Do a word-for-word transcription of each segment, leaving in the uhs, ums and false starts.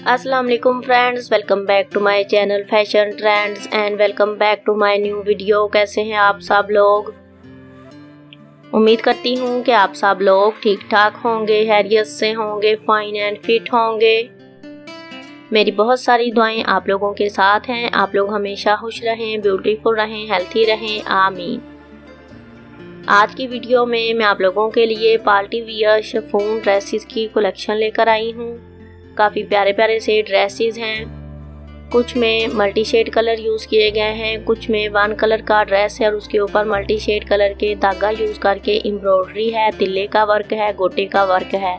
अस्सलाम वालेकुम friends, welcome back to my channel fashion trends and welcome back to my new video. कैसे हैं आप सब लोग? उम्मीद करती हूँ कि आप सब लोग ठीक ठाक होंगे, हैरियत से होंगे, फाइन एंड फिट होंगे। मेरी बहुत सारी दुआएं आप लोगों के साथ हैं। आप लोग हमेशा खुश रहें, ब्यूटीफुल रहें, हेल्थी रहें, आमीन। आज की वीडियो में मैं आप लोगों के लिए पार्टी वियर शिफॉन ड्रेसेस की कलेक्शन लेकर आई हूँ। काफ़ी प्यारे प्यारे से ड्रेसेस हैं। कुछ में मल्टी शेड कलर यूज़ किए गए हैं, कुछ में वन कलर का ड्रेस है और उसके ऊपर मल्टी शेड कलर के धागा यूज़ करके एम्ब्रॉयडरी है, तिल्ले का वर्क है, गोटे का वर्क है।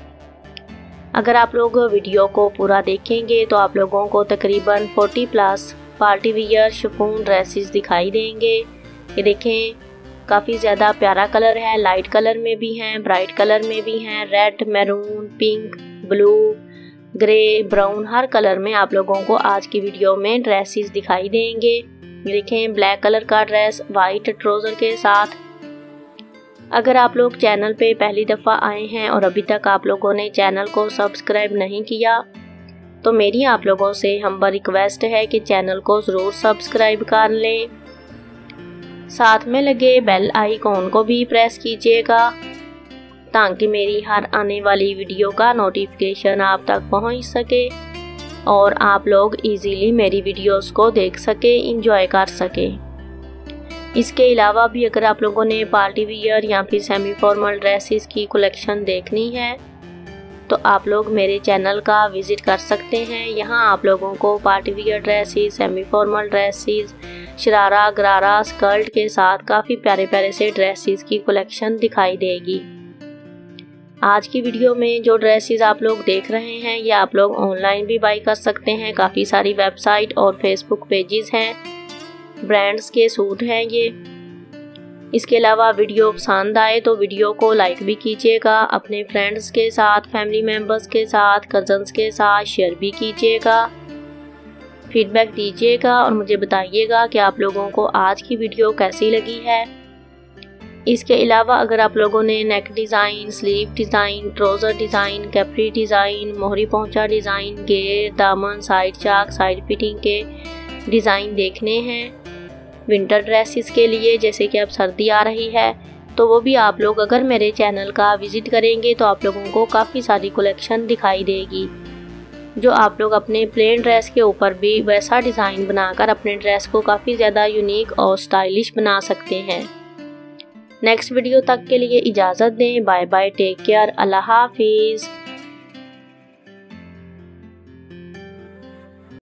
अगर आप लोग वीडियो को पूरा देखेंगे तो आप लोगों को तकरीबन चालीस plus party wear chiffon dresses दिखाई देंगे। ये देखें, काफ़ी ज़्यादा प्यारा कलर है, लाइट कलर में भी हैं, ब्राइट कलर में भी हैं, red, maroon, pink, blue, grey, brown, हर कलर में आप लोगों को आज की वीडियो में ड्रेसेस दिखाई देंगे। देखें, ब्लैक कलर का ड्रेस वाइट ट्राउज़र के साथ। अगर आप लोग चैनल पे पहली दफ़ा आए हैं और अभी तक आप लोगों ने चैनल को सब्सक्राइब नहीं किया तो मेरी आप लोगों से हम्बल रिक्वेस्ट है कि चैनल को ज़रूर सब्सक्राइब कर लें। साथ में लगे बेल आइकॉन को भी प्रेस कीजिएगा ताकि मेरी हर आने वाली वीडियो का नोटिफिकेशन आप तक पहुंच सके और आप लोग इजीली मेरी वीडियोस को देख सके, एंजॉय कर सके। इसके अलावा भी अगर आप लोगों ने पार्टी वियर या फिर सेमी फॉर्मल ड्रेसेस की कलेक्शन देखनी है तो आप लोग मेरे चैनल का विज़िट कर सकते हैं। यहाँ आप लोगों को party wear dresses, semi formal dresses, sharara, gharara, skirt के साथ काफ़ी प्यारे प्यारे से ड्रेसेस की कलेक्शन दिखाई देगी। आज की वीडियो में जो ड्रेसेस आप लोग देख रहे हैं ये आप लोग ऑनलाइन भी बाई कर सकते हैं। काफ़ी सारी वेबसाइट और फेसबुक पेजेस हैं, ब्रांड्स के सूट हैं ये। इसके अलावा वीडियो पसंद आए तो वीडियो को लाइक भी कीजिएगा, अपने फ्रेंड्स के साथ, फैमिली मेम्बर्स के साथ, कज़न्स के साथ शेयर भी कीजिएगा, फीडबैक दीजिएगा और मुझे बताइएगा कि आप लोगों को आज की वीडियो कैसी लगी है। इसके अलावा अगर आप लोगों ने neck design, sleeve design, trouser design, capri design, मोहरी पहुंचा डिज़ाइन, घेर, दामन, साइड चाक, साइड फिटिंग के डिज़ाइन देखने हैं विंटर ड्रेसेस के लिए, जैसे कि अब सर्दी आ रही है, तो वो भी आप लोग अगर मेरे चैनल का विज़िट करेंगे तो आप लोगों को काफ़ी सारी कलेक्शन दिखाई देगी जो आप लोग अपने प्लेन ड्रेस के ऊपर भी वैसा डिज़ाइन बनाकर अपने ड्रेस को काफ़ी ज़्यादा यूनिक और स्टाइलिश बना सकते हैं। नेक्स्ट वीडियो तक के लिए इजाज़त दें। बाय बाय, टेक केयर, अल्लाह हाफिज़।